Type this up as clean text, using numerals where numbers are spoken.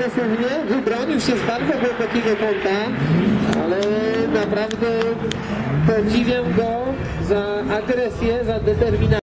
agresywnie, wybronił się z bardzo głębokiego kąta, ale naprawdę podziwiam go za agresję, za determinację.